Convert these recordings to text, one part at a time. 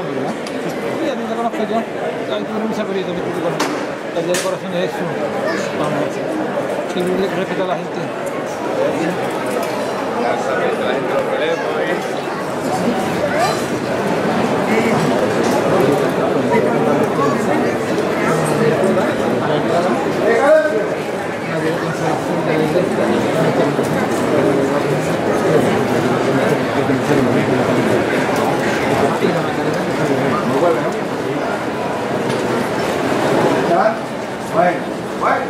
amigo, ¿no? Sí, a ti te conozco yo. Ay, tú eres un saberito, mi público. El día de corazón de Jesús. Vamos. Y respeto a la gente. Ya sabéis, la gente lo releva, Bueno.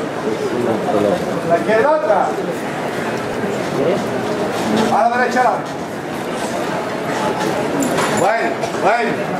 La izquierda otra. A la derecha. Bueno.